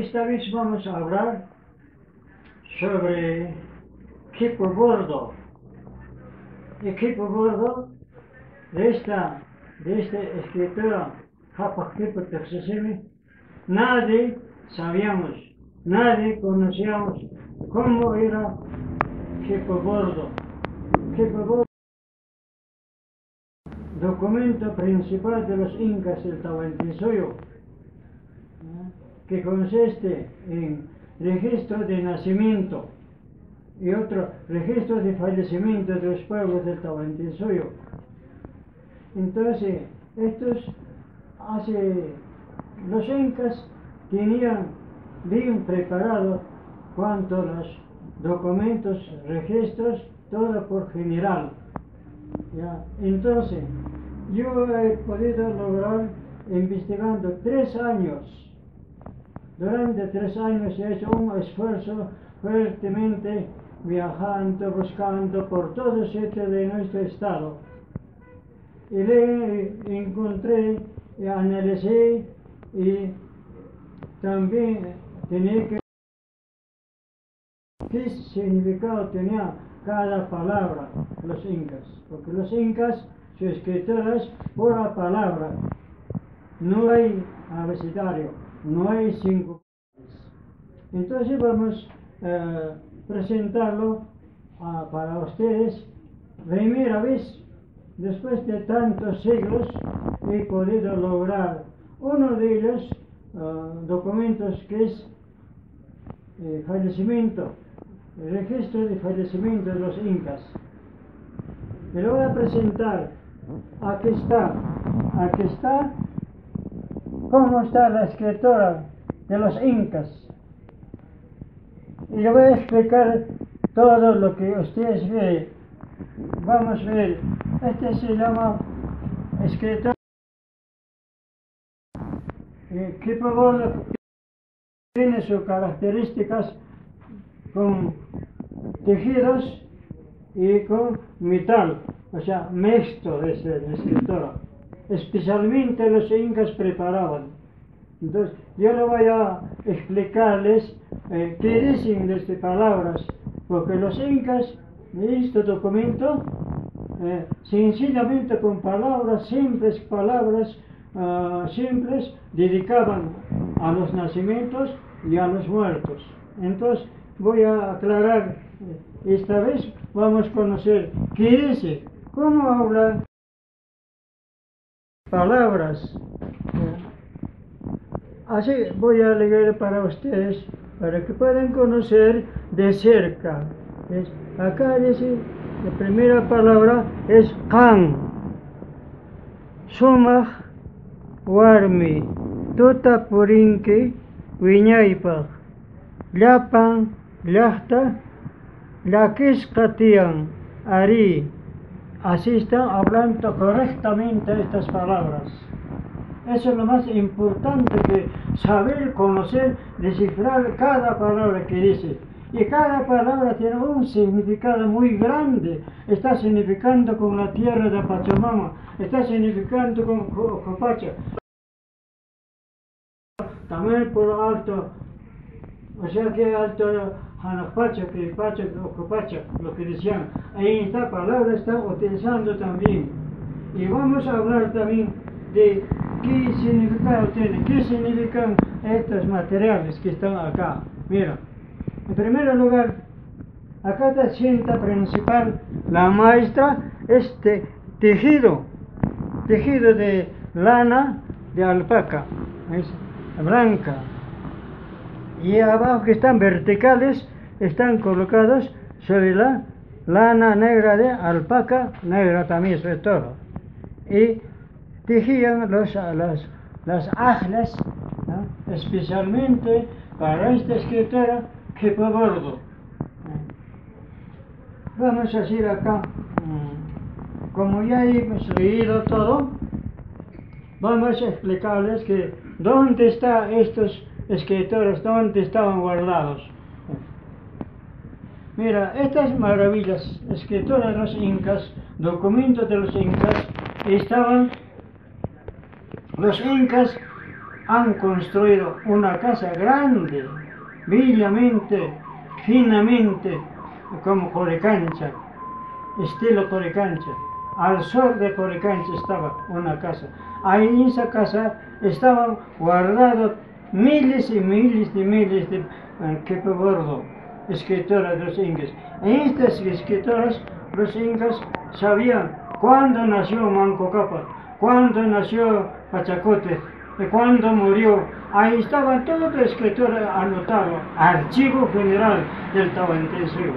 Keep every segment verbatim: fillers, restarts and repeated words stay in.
esta vez vamos a hablar sobre equipo bordo. Equipo bordo de esta, de esta escritura, nadie sabíamos, nadie conocíamos cómo era equipo bordo. Equipo bordo, documento principal de los incas del Tahuantinsuyo, que consiste en registro de nacimiento y otro registro de fallecimiento de los pueblos del Tahuantinsuyo. Entonces, estos hace los incas tenían bien preparado cuanto a los documentos, registros, todo por general. ¿Ya? Entonces, yo he podido lograr investigando tres años. Durante tres años he hecho un esfuerzo fuertemente viajando, buscando por todo sitio de nuestro estado. Y le encontré, y analicé y también tenía que qué significado tenía cada palabra los incas, porque los incas, sus escrituras, pura palabra, no hay abecedario, no hay cinco. Entonces vamos a presentarlo a, para ustedes. Primera vez, después de tantos siglos, he podido lograr uno de ellos, uh, documentos que es eh, fallecimiento, el registro de fallecimiento de los incas. Me lo voy a presentar. Aquí está, aquí está, cómo está la escritura de los incas. Y le voy a explicar todo lo que ustedes ven. Vamos a ver, este se llama escritura. Equipo bordo tiene sus características con tejidos y con metal, o sea, mixto de esta escritura. Especialmente los incas preparaban. Entonces, yo le voy a explicarles eh, qué dicen de estas palabras, porque los incas, en este documento, eh, sencillamente con palabras simples, palabras uh, simples, dedicaban a los nacimientos y a los muertos. Entonces, voy a aclarar, eh, esta vez vamos a conocer qué dice, cómo hablan palabras. Así voy a leer para ustedes, para que puedan conocer de cerca. ¿Ves? Acá dice, la primera palabra es Kan, Sumaj, Warmi, Tuta Purinki, Wiñaypaj, Llapan, Llachta, Llaquiscatian, Ari. Así están hablando correctamente estas palabras. Eso es lo más importante, que saber, conocer, descifrar cada palabra que dice. Y cada palabra tiene un significado muy grande. Está significando con la tierra de Pachamama, está significando con Copacha. También por alto, o sea que alto Hanapacha, que Pacha o Copacha, lo que decían. Ahí esta palabra está utilizando también. Y vamos a hablar también de qué significado tiene, qué significan estos materiales que están acá. Mira, en primer lugar, acá la cinta principal, la maestra, este tejido, tejido de lana de alpaca, es blanca. Y abajo, que están verticales, están colocados sobre la lana negra de alpaca, negra también sobre todo. Y tejían los, las, las ajlas, ¿no?, especialmente para esta escritura, equipo bordo. Vamos a decir acá, como ya hemos leído todo, vamos a explicarles que dónde están estos escrituras, dónde estaban guardados. Mira, estas maravillas, escrituras de los incas, documentos de los incas, estaban los incas han construido una casa grande, bellamente, finamente, como Coricancha, estilo Coricancha. Al sur de Coricancha estaba una casa. Ahí en esa casa estaban guardados miles y miles y miles de uh, Quipu Gordo, escritoras de los incas. En estas escritoras, los incas sabían cuándo nació Manco Cápac, cuándo nació Pachacote, y cuándo murió. Ahí estaban todas las escrituras anotadas, archivo general del Tahuantinsuyo.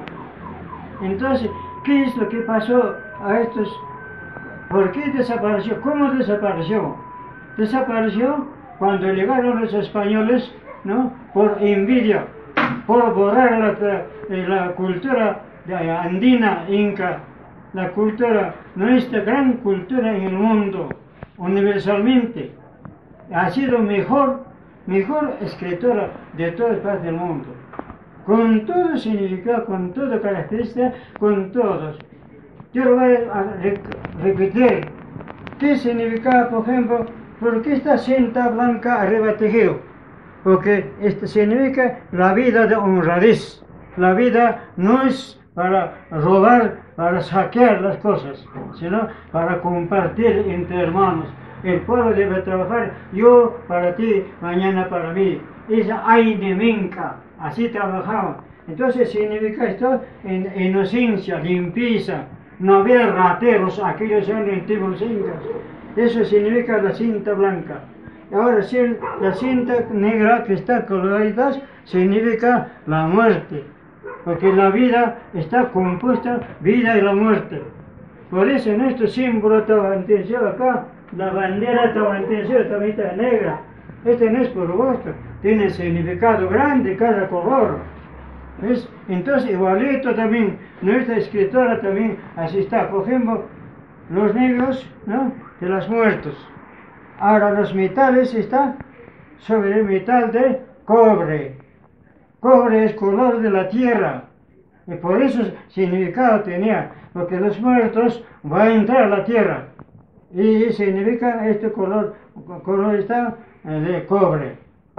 Entonces, ¿qué es lo que pasó a estos? ¿Por qué desapareció? ¿Cómo desapareció? Desapareció cuando llegaron los españoles, ¿no? Por envidia, por borrar la, la cultura andina inca, la cultura, nuestra gran cultura en el mundo, universalmente. Ha sido mejor, mejor escritora de todas partes del mundo. Con todo significado, con toda característica, con todos. Yo lo voy a repetir. ¿Qué significa, por ejemplo, por qué esta cinta blanca arriba tejido? Porque esto significa la vida de honradez. La vida no es para robar, para saquear las cosas, sino para compartir entre hermanos. El pueblo debe trabajar, yo para ti, mañana para mí. Esa aine minca, así trabajaba. Entonces significa esto en inocencia, limpieza. No había rateros, aquellos eran antiguos incas. Eso significa la cinta blanca. Ahora, la cinta negra que está colorida significa la muerte. Porque la vida está compuesta, vida y la muerte. Por eso nuestro símbolo tahuantinsuyo acá, la bandera tahuantinsuyo también está negra. Este no es por gusto, tiene significado grande cada color. ¿Ves? Entonces, igualito también, nuestra escritora también, así está. Por ejemplo, los negros, ¿no? De los muertos. Ahora los metales están sobre el metal de cobre. Cobre es color de la tierra. Y por eso significado tenía, porque los muertos van a entrar a la tierra. Y significa este color, color está de cobre.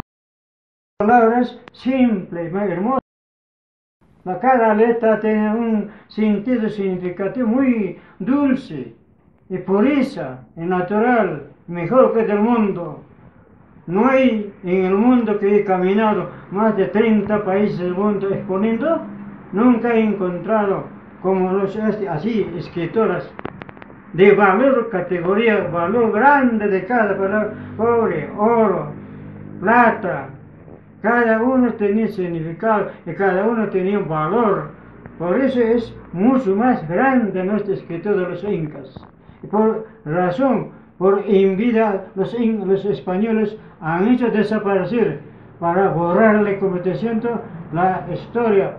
Palabras simples, muy hermosas. Cada letra tiene un sentido significativo muy dulce y pureza y natural, mejor que del mundo. No hay en el mundo que he caminado más de treinta países del mundo exponiendo, nunca he encontrado como los así escritoras de valor, categoría, valor grande de cada palabra, cobre, oro, plata. Cada uno tenía significado y cada uno tenía un valor. Por eso es mucho más grande nuestra escritura de los incas. Y por razón, por envidia, los, in, los españoles han hecho desaparecer para borrarle, como te siento, la historia,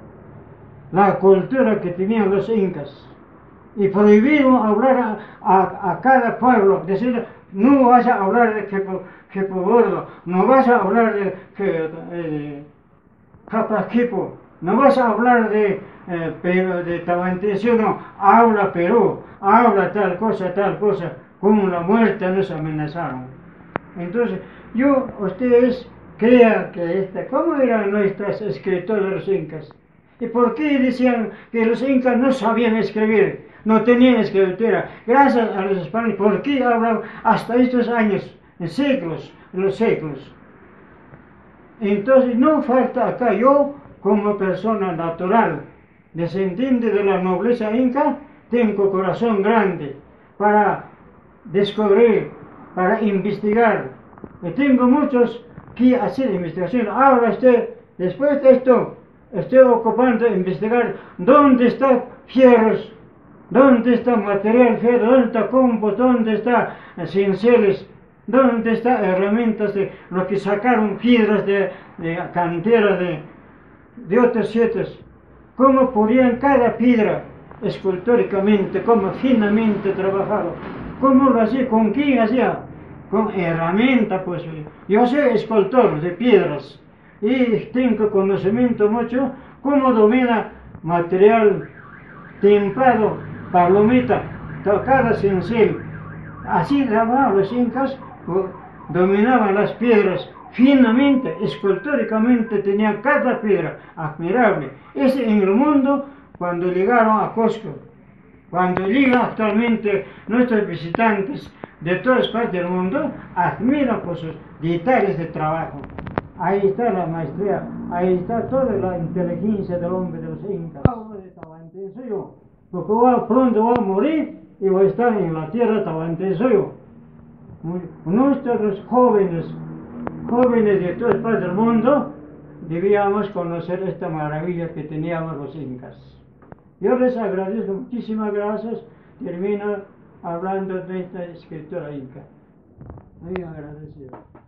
la cultura que tenían los incas. Y prohibieron hablar a, a, a cada pueblo, decir, no vas a hablar de Quipu Gordo, no vas a hablar de, de Capaquipo, no vas a hablar de, eh, pero de Tahuantinsuyo, no, habla Perú, habla tal cosa, tal cosa, como la muerte nos amenazaron. Entonces, yo, ustedes crean que esta, ¿cómo eran nuestras escritoras de los incas? ¿Y por qué decían que los incas no sabían escribir? No tenían escritura. Gracias a los españoles, ¿por qué hablan hasta estos años? En siglos, en los siglos. Entonces no falta acá, yo como persona natural, descendiente de la nobleza inca, tengo corazón grande para descubrir, para investigar. Y tengo muchos que hacer investigación. Ahora estoy, después de esto, estoy ocupando investigar dónde están fierros, dónde está material fierro, dónde está compost, dónde está cinceles, dónde están herramientas de lo que sacaron piedras de, de cantera de, de otros sitios. Cómo podían cada piedra escultóricamente, cómo finamente trabajado. ¿Cómo lo hacía? ¿Con quién hacía? Con herramienta, pues. Yo soy escultor de piedras y tengo conocimiento mucho cómo domina material tempado, palomita, tocada cincel. Así trabajaban los incas dominaban las piedras finamente, escultóricamente, tenían cada piedra admirable. Es en el mundo cuando llegaron a Cusco, cuando llegan actualmente nuestros visitantes de todas partes del mundo, admiran por sus detalles de trabajo. Ahí está la maestría, ahí está toda la inteligencia del hombre de los incas. De Tahuantinsuyo, porque voy, pronto voy a morir y voy a estar en la tierra Tahuantinsuyo. Nuestros jóvenes, jóvenes de todas partes del mundo, debíamos conocer esta maravilla que teníamos los incas. Yo les agradezco, muchísimas gracias. Termino hablando de esta escritura inca. Muy agradecido.